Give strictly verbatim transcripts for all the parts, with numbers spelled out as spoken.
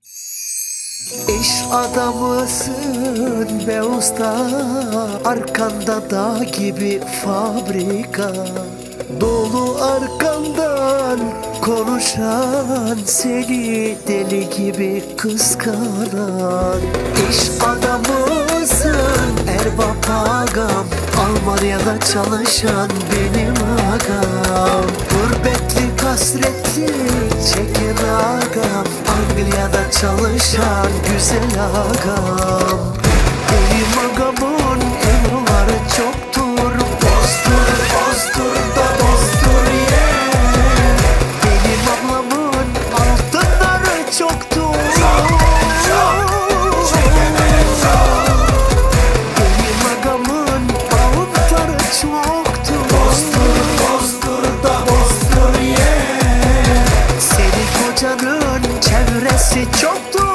İş adamısın be usta, arkanda dağ gibi fabrika, dolu arkandan konuşan, seni deli gibi kıskanan. İş adamısın erbap ağam, Almanya'da çalışan benim ağam. Gurbetli kasretli çeken ağam, Anglia'da çalışan güzel ağam. Benim ağamın emri çoktur, bozdur bozdur da bozdur ye. Benim ablamın altınları çoktur, benim ağamın altınları çoktur. Bozdur bozdur da bozdur ye. Senin kocanın çevresi çoktur.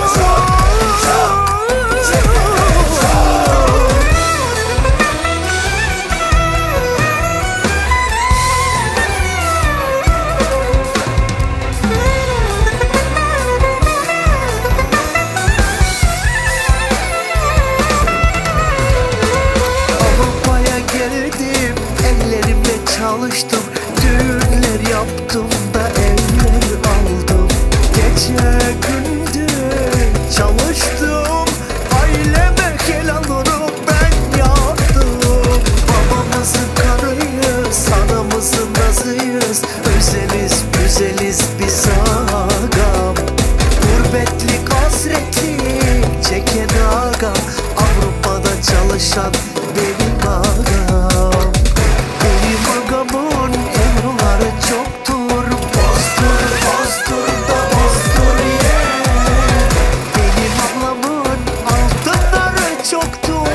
Avrupa'ya geldim, ellerimle çalıştım, düğünler yaptım da evler aldım. Gece gündüz çalıştım, aileme helalını ben yaptım. Babamızın karıyız, anamızın nazıyız, özeliz güzeliz biz ağam. Gurbetli hasretli çeken ağam, Avrupa'da çalışan benim ağam. Benim ağamın emri çoktur, bozdur bozdur da bozdur ye. Benim ablamın altınları çoktur,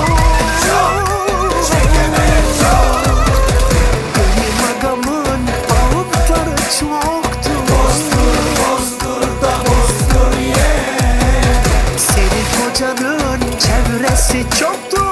benim ağamın altınları çoktur. Bozdur bozdur da bozdur ye. Senin kocanın çevresi çoktur.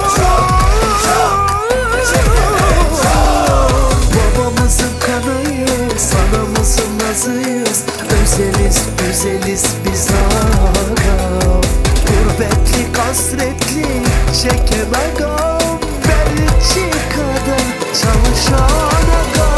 Babamızın kanıyız, anamızın nazıyız, özeliz güzeliz biz ağam. Gurbetli kasretli çeken ağam, Belçika'da çalışan ağam.